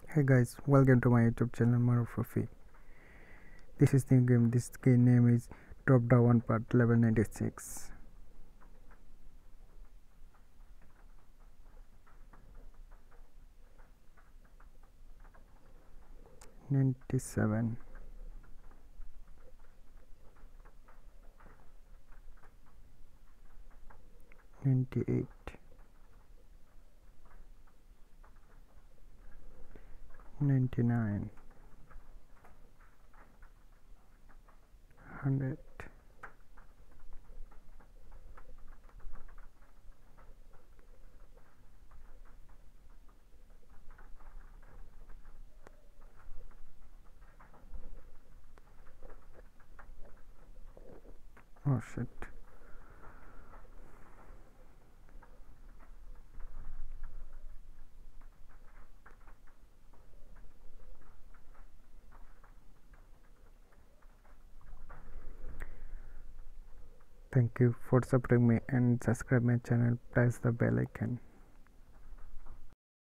Hey guys, welcome to my YouTube channel Marufufi. This is new game. This game name is Drop Down Part Level 96. 97, 98, 99, 100, 'Oh shit. Thank you for supporting me and subscribe my channel. Press the bell icon.